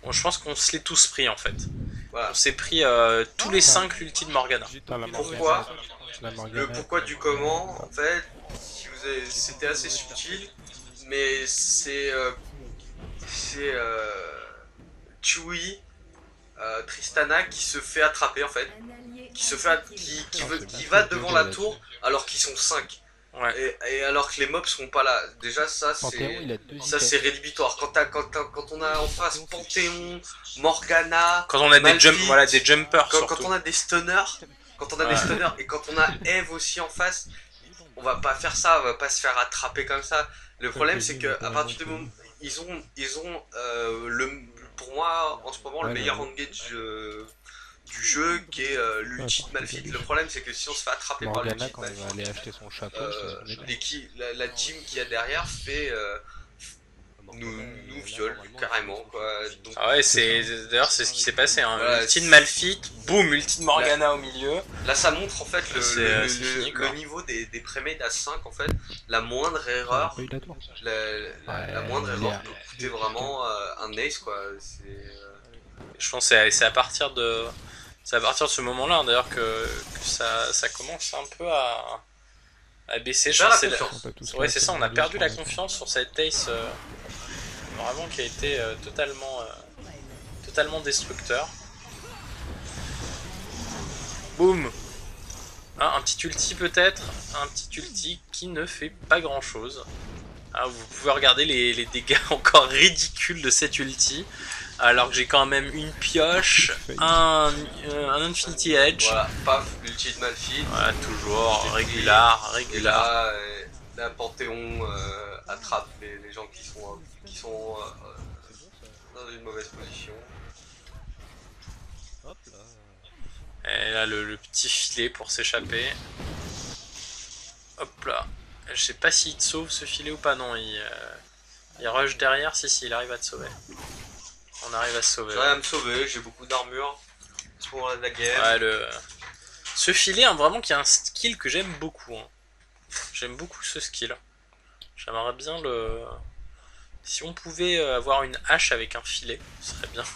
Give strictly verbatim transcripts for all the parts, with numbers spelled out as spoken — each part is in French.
Bon, je pense qu'on se l'est tous pris en fait. Voilà. On s'est pris euh, tous les cinq l'ulti de Morgana. Putain, la Pourquoi Morgana. La Le Morgana. pourquoi du comment, en fait, si vous avez- c'était assez subtil, mais c'est euh, c'est euh, Chewie, euh, Tristana qui se fait attraper en fait, qui se fait att- qui, qui, Non, veut- c'est qui pas va fait devant gueuler la tour là-dessus. alors qu'ils sont cinq. Ouais. Et, et alors que les mobs seront pas là. Déjà ça Panthéon, c'est il a deux ça items. c'est rédhibitoire. Quand, t'as- quand, t'as- quand on a en face Panthéon, Morgana, Quand on a des, Malphite, jump, voilà, des jumpers quand, surtout. quand on a des stunners, quand on a des Ouais. stunners et quand on a Eve aussi en face, on va pas faire ça, on va pas se faire attraper comme ça. Le problème c'est que à partir du moment ils ont ils ont euh, le pour moi en ce moment le Ouais, meilleur ouais. engage euh, du jeu qui est euh, l'ulti de Malphite. Le problème c'est que si on se fait attraper par l'ulti Morgana, de quand il va Malphite, aller acheter son chapeau, euh, c'est une l'équipe- la, la team qu'il y a derrière fait euh, nous, nous viole carrément quoi. Donc, Ah ouais, c'est d'ailleurs c'est ce qui s'est passé. Hein. Voilà, Ulti de c'est- Malphite, boum, ulti de Morgana au milieu. là ça montre en fait le, C'est- le- c'est le- fini, quoi. le niveau des, des prémades à cinq en fait. La moindre Ah, il a erreur pas eu la tour. la, la- la Ouais, moindre il erreur est- peut coûter vraiment euh, un ace quoi. C'est euh, Je pense que c'est c'est à partir de c'est à partir de ce moment-là hein, d'ailleurs que, que ça, ça commence un peu à, à baisser. Je Faire pense la que c'est confiance. On peut tous Ouais, là, c'est ça, on le a milieu, perdu je la pense. confiance sur cette ace euh, vraiment qui a été euh, totalement euh, totalement destructeur. Boum. Ah, un petit ulti peut-être, un petit ulti qui ne fait pas grand chose. Ah, vous pouvez regarder les, les dégâts encore ridicules de cet ulti. Alors que j'ai quand même une pioche, un, euh, un Infinity Edge. voilà, paf, l'ulti de Malphite. Voilà, toujours J'ai régular, Et régular. là, euh, là Panthéon euh, attrape les, les gens qui sont, euh, qui sont euh, dans une mauvaise position. Et là, le, le petit filet pour s'échapper. Hop là. Je sais pas s'il te sauve ce filet ou pas, non. Il, euh, il rush derrière, si, si, il arrive à te sauver. On arrive à se sauver. J'arrive à me sauver, j'ai beaucoup d'armure. À ce moment-là de la game. Ouais, le... Ce filet, hein, vraiment, qui a un skill que j'aime beaucoup. Hein. J'aime beaucoup ce skill. J'aimerais bien le... Si on pouvait avoir une hache avec un filet, ce serait bien.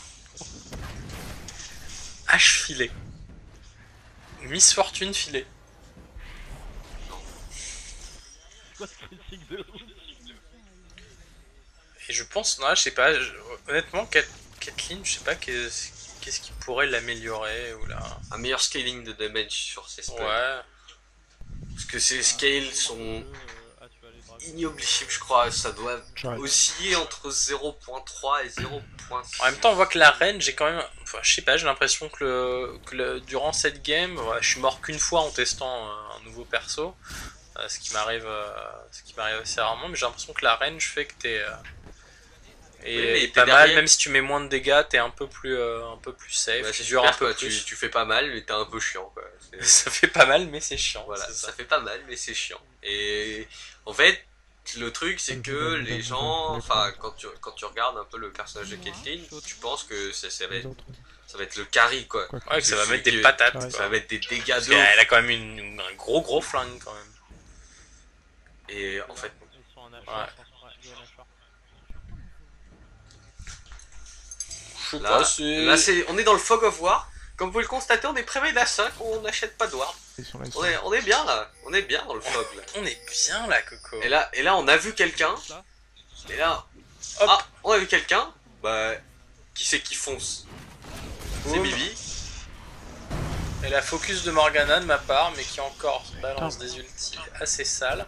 Hache filet. Miss Fortune filet. Et je pense, non, je sais pas, je... honnêtement, Kathleen, je sais pas qu'est-ce qu'est-ce qui pourrait l'améliorer ou là. Un meilleur scaling de damage sur ses spells. Ouais. Parce que ses scales sont ignoblibles, je crois. Ça doit J'arrête. osciller entre zéro virgule trois et zéro virgule six. En même temps, on voit que la reine, j'ai quand même. Enfin, je sais pas, j'ai l'impression que, le... que le... durant cette game, ouais, je suis mort qu'une fois en testant euh, un nouveau perso. Euh, ce qui m'arrive euh... ce qui m'arrive assez rarement, mais j'ai l'impression que la range fait que t'es. Euh... Et Oui, mais pas t'es mal, derrière. même si tu mets moins de dégâts, t'es un peu plus, euh, un peu plus safe. Ouais, tu c'est dures super, un peu quoi. plus. Tu, tu fais pas mal, mais t'es un peu chiant quoi. C'est- Ça fait pas mal, mais c'est chiant. Voilà, c'est ça. ça. fait pas mal, mais c'est chiant. Et en fait, le truc, c'est que les gens, enfin, quand tu, quand tu regardes un peu le personnage de Caitlyn, tu penses que ça, ça, va, Les être, autres. ça va être le carry, quoi. Quoi Ouais, que ça va C'est mettre des que- patates. Ouais. quoi. Ça va mettre des dégâts Parce de qu'elle ouf. a quand même une, une- un gros gros flingue quand même. Et en fait, Ouais. Je sais là, pas, c'est. là c'est, on est dans le Fog of War. Comme vous pouvez le constater, on est prémade à cinq, on n'achète pas de ward. Ils sont là, ils sont On là. est, on est bien là, on est bien dans le Fog là. On est bien là, Coco. Et là, et là on a vu quelqu'un. Et là, Hop. ah, on a vu quelqu'un. Bah, qui c'est qui fonce? C'est Boum. Bibi. Et la focus de Morgana de ma part, mais qui encore balance des ultis assez sales.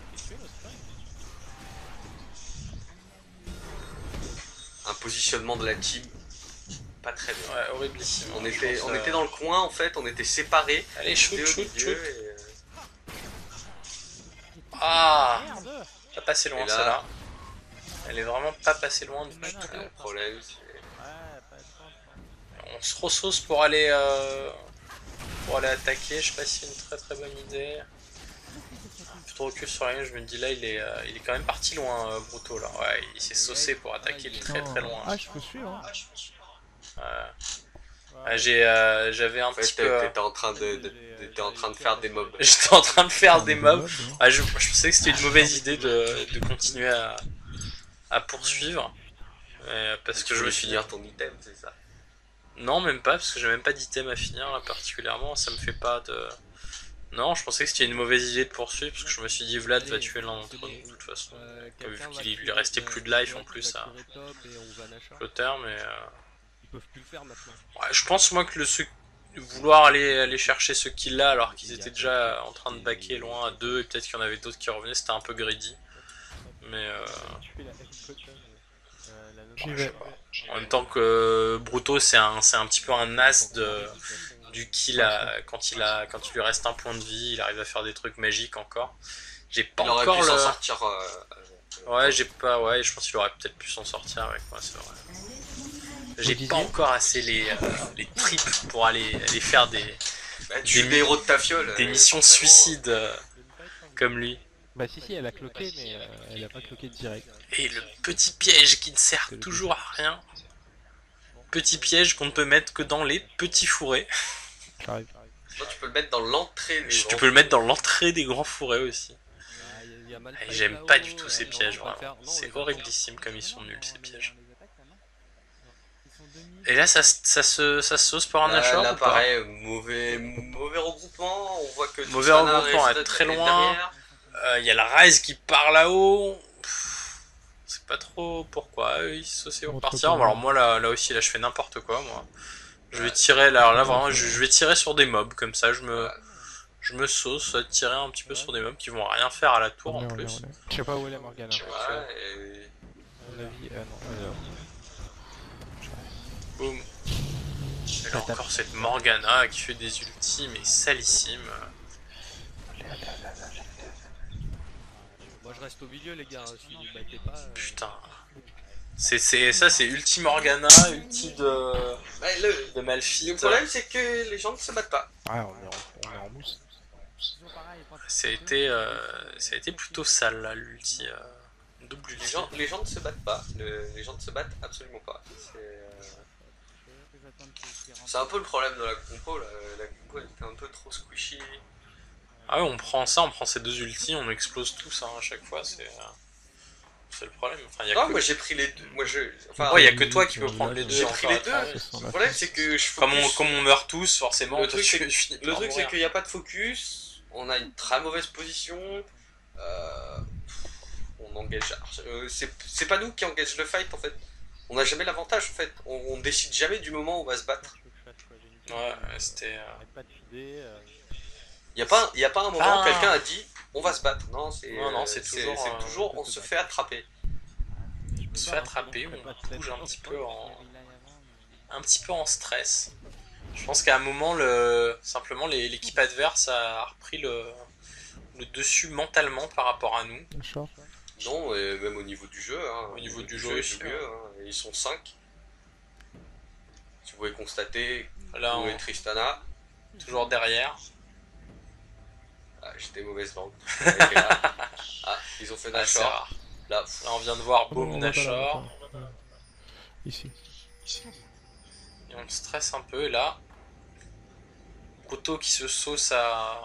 Un positionnement de la team pas très bien. Ouais, horriblissime. On Je était, pense, on euh, était dans le coin en fait, on était séparés. Allez, shoot, C'était au shoot, milieu, shoot. et, euh, Ah, pas passé loin Et là- celle-là. Elle est vraiment pas passée loin du tout. Le problème, c'est. On se ressauce pour aller euh, pour aller attaquer. Je sais pas si c'est une très très bonne idée. Je te recule sur la ligne, je me dis là il est euh, il est quand même parti loin, euh, Bruto là. Ouais, il s'est saucé pour attaquer de très très loin. Ah, je peux suivre. Hein. Ouais. Ouais, j'ai euh, j'avais un En fait, petit peu. euh, t'étais en train de, de- t'étais en train de faire des mobs. J'étais en train de faire des mobs. hein. Ah, je, je pensais que c'était une mauvaise idée de, de continuer à, à poursuivre. Euh, parce tu que je veux me suis finir ton item, c'est ça? Non, même pas, parce que j'ai même pas d'item à finir là particulièrement, ça me fait pas de... Non, je pensais que c'était une mauvaise idée de poursuivre, parce que je me suis dit Vlad va tuer l'un d'entre nous, de toute façon. Vu qu'il lui restait plus de life en plus à Clotaire, mais... Euh... Ouais, je pense moi que le ceux... vouloir aller, aller chercher ce kill là alors qu'ils étaient déjà en train de backer loin à deux, et peut-être qu'il y en avait d'autres qui revenaient, c'était un peu greedy. Mais euh... J'y vais. En même temps que Bruto c'est un, un petit peu un as de, du kill à, quand, il a, quand il lui reste un point de vie, il arrive à faire des trucs magiques encore. J'ai pas il aurait encore pu le... s'en sortir. Euh, euh, ouais, j'ai pas, ouais, je pense qu'il aurait peut-être pu s'en sortir avec moi, c'est vrai. J'ai pas encore assez les, euh, les tripes pour aller, aller faire des, bah, des, des héros de ta fiole, des missions suicides euh, comme lui. Bah si si, elle a cloqué, mais euh, elle a pas cloqué direct. Et le petit piège qui ne sert toujours à rien. Petit piège qu'on ne peut mettre que dans les petits fourrés. J'arrive. Non, tu peux le mettre dans l'entrée. Tu peux le mettre dans l'entrée des grands fourrés aussi. J'aime pas du tout ces pièges, vraiment. C'est horriblissime comme ils sont nuls ces pièges. Et là, ça, ça, se, ça se sauce par un achat. Là, pareil, mauvais, mauvais regroupement. On voit que mauvais regroupement est très loin. Il euh, y a la Rise qui part là-haut. C'est pas trop pourquoi. Ils se sont partir. Alors, moi, là, là aussi, là, je fais n'importe quoi, moi. Je vais tirer, là, là vraiment, je, je vais tirer sur des mobs comme ça. Je me, je me sauce, tirer un petit peu sur des mobs qui vont rien faire à la tour en plus. Je sais pas où elle est Morgana. Ouais, et... à mon avis, euh, non, alors. Boum. Et là encore cette Morgana qui fait des ultis mais salissimes. Moi je reste au milieu les gars, si vous battez pas... Euh... Putain. C'est ça, c'est ulti Morgana, ulti de, ouais, le, de Malphite. Le problème c'est que les gens ne se battent pas. Ouais, on est en, on est en mousse. Ça a été, euh, ça a été plutôt sale là, l'ulti. Euh, double ulti. Les gens, les gens ne se battent pas, le, les gens ne se battent absolument pas. C'est euh... un peu le problème de la compo, la, la compo elle était un peu trop squishy. Ah ouais, on prend ça, on prend ces deux ultis, on explose tous hein, à chaque fois, c'est euh, le problème. Enfin, y a non, que... moi j'ai pris les deux. Moi, je... enfin, ouais, il y a que toi qui peux prendre les deux. J'ai pris les deux. Le problème c'est que je comme on, comme on meurt tous, forcément. Le truc c'est qu'il n'y a pas de focus, on a une très mauvaise position. Euh... On engage. Euh, c'est pas nous qui engage le fight en fait. On n'a jamais l'avantage en fait. On, on décide jamais du moment où on va se battre. Ouais, c'était. Euh... Il n'y a, a pas un moment ah. où quelqu'un a dit on va se battre. Non, c'est non, non, c'est toujours, euh, toujours on se fait attraper. On se fait attraper, on bouge un petit peu en. Un petit peu en stress. Je pense qu'à un moment, le... simplement l'équipe adverse a repris le... le dessus mentalement par rapport à nous. Non, et même au niveau du jeu. Hein. Au niveau du jeu aussi. Mieux, hein. Ils sont cinq. Tu pouvais constater là où on... est Tristana. Toujours derrière. Ah, j'étais mauvaise langue. Ah, ils ont fait Nashor. Ah, là, là, on vient de voir Boom Nashor. Ici. Et on stresse un peu, et là. Proto qui se sauce à.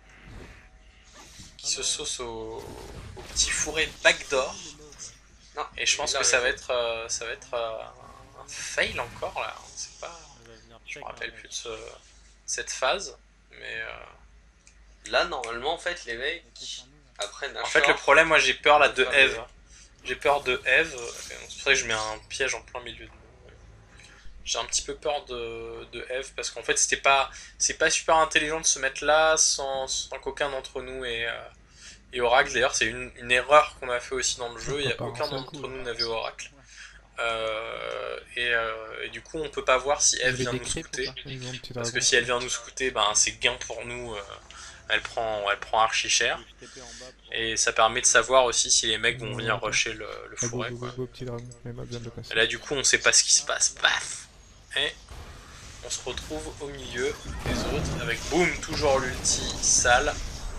Qui se sauce au, au petit fourré backdoor. Non, et je pense que ça va être, euh, ça va être euh, un fail encore là. On sait pas. Je me rappelle plus de ce, cette phase, mais. Euh... Là, normalement, en fait, les mecs, après Nashor... En fait, le problème, moi, j'ai peur là de Eve. J'ai peur de Eve. C'est pour ça que je mets un piège en plein milieu de nous. J'ai un petit peu peur de, de Eve, parce qu'en fait, c'était pas... c'est pas super intelligent de se mettre là sans, sans qu'aucun d'entre nous ait, euh, ait Oracle. D'ailleurs, c'est une, une erreur qu'on a fait aussi dans le jeu. Il y a aucun d'entre nous n'avait Oracle. Euh, et, euh, et du coup, on peut pas voir si Eve vient nous scouter. Parce que si elle vient nous scouter, ben, c'est gain pour nous. Euh, Elle prend, elle prend archi cher. Et ça permet de savoir aussi si les mecs vont venir rusher le, le fourré. Quoi. Et là, du coup, on sait pas ce qui se passe. Paf! Et on se retrouve au milieu des autres avec boum, toujours l'ulti sale.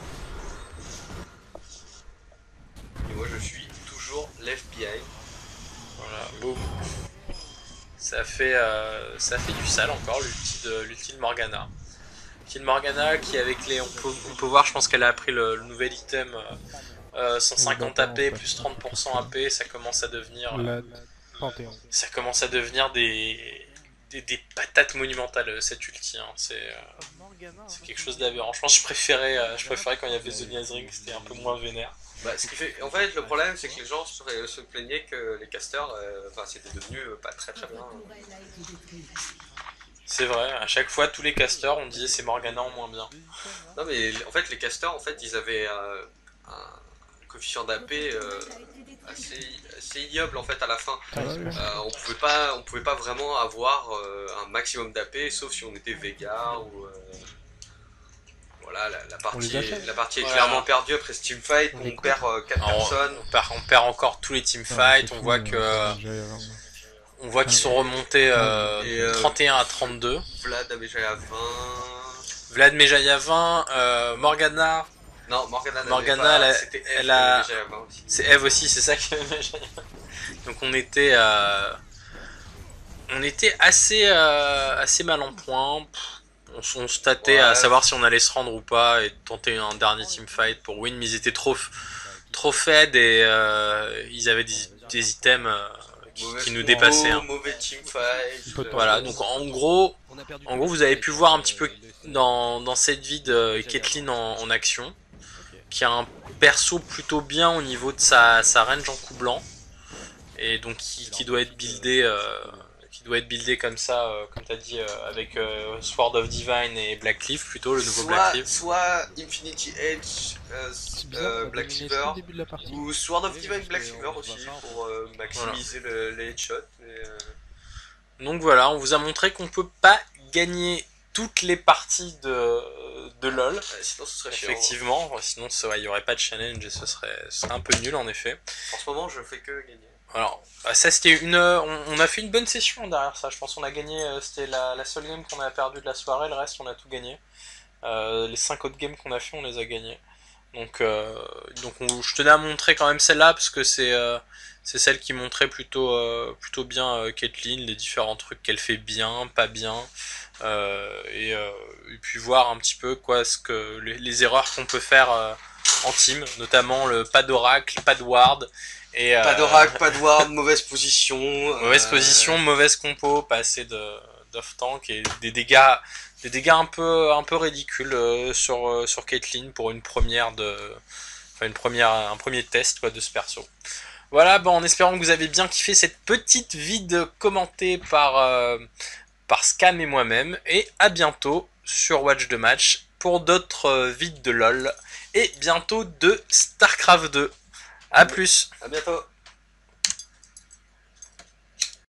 Et moi, je suis toujours l'F B I. Voilà, boum. Ça fait, euh, ça fait du sale encore, l'ulti de, l'ulti de Morgana. Morgana qui avec les on peut, on peut voir je pense qu'elle a appris le, le nouvel item euh, cent cinquante A P plus trente pour cent A P, ça commence à devenir euh, Panthéon. Ça commence à devenir des, des, des patates monumentales, cette ulti. Hein. C'est euh, c'est quelque chose d'aberrant. Je pense que je préférais, euh, je préférais quand il y avait The Nias Ring, c'était un peu moins vénère. Bah, ce qui fait... En fait, le problème, c'est que les gens se, se plaignaient que les casters, euh, enfin, c'était devenu euh, pas très très bien. C'est vrai, à chaque fois, tous les casters, on disait c'est Morgana en moins bien. Non, mais en fait, les casters, en fait, ils avaient euh, un coefficient d'A P euh, assez, assez ignoble en fait à la fin. Ah, ouais, ouais. Euh, on pouvait pas, on pouvait pas vraiment avoir euh, un maximum d'A P, sauf si on était Vega ou. Euh, voilà, la, la partie, achète. la partie est Voilà. clairement perdue après ce teamfight. On On, les perd euh, quatre Alors, personnes. on, perd, on perd encore tous les Non, teamfights, c'est on fou, voit euh, que c'est déjà avant. on voit qu'ils sont remontés euh, Et, euh, trente et un à trente-deux. Vlad avait déjà à vingt. Vlad Mejaya vingt, euh, Morgana, Non, Morgana, n'avait Morgana, pas, elle a- c'était Eve elle qui a- avait déjà à vingt aussi. c'est Eve aussi, c'est ça qui avait Mejaya. Donc on était, euh, on était assez, euh, assez mal en point. Pff, On, s- on se tâtait à Ouais. savoir si on allait se rendre ou pas et tenter un dernier teamfight pour win, mais ils étaient trop, f- trop fed et euh, ils avaient des, des items euh, qui, Mauvais qui nous combo, dépassaient. Hein. Mauvais teamfight. Peut- euh, Voilà, donc en gros, On a perdu en tout gros le vous avez fight, pu voir un euh, petit peu le- dans, dans cette vide euh, Caitlyn en, en action, Ok. qui a un perso plutôt bien au niveau de sa, sa range en coup blanc, et donc qui, qui doit être buildé, euh, qui doit être buildé comme ça, euh, comme t'as dit, euh, avec euh, Sword of Divine et Black Cleave plutôt, le nouveau Black soit, Cleave. soit Infinity Edge, euh, C'est bizarre, euh, on a Black dominé Cleaver, tout le début de la partie. ou Sword of Oui, Divine parce Black que Cleaver on aussi, voit ça. pour euh, maximiser le, les headshots. Mais, euh, Donc voilà, on vous a montré qu'on peut pas gagner toutes les parties de, de LoL. euh, sinon, ce serait chiant. Effectivement, sinon ça, ouais, il n'y aurait pas de challenge et ce serait, ce serait un peu nul en effet. En ce moment, je fais que gagner. Alors, bah, ça c'était une. On, on a fait une bonne session derrière ça, je pense qu'on a gagné, euh, c'était la, la seule game qu'on a perdu de la soirée, le reste on a tout gagné. Euh, les cinq autres games qu'on a fait, on les a gagnés. Donc, euh, donc on- je tenais à montrer quand même celle-là parce que c'est euh, c'est celle qui montrait plutôt, euh, plutôt bien euh, Caitlyn, les différents trucs qu'elle fait bien, pas bien. Euh, et, euh, et puis voir un petit peu quoi, ce que, les, les erreurs qu'on peut faire euh, en team, notamment le pas d'oracle, pas de ward. Et, Pas euh, d'oracle, pas de ward, mauvaise position. mauvaise euh, position, mauvaise compo, pas assez de d'off tank et des dégâts, des dégâts un peu, un peu ridicules euh, sur euh, sur Caitlyn pour une première de, enfin une première, un premier test quoi de ce perso. Voilà, bon, en espérant que vous avez bien kiffé cette petite vide commentée par euh, par Scam et moi-même, et à bientôt sur Watch the Match pour d'autres euh, vides de LoL et bientôt de StarCraft deux. A plus. À bientôt.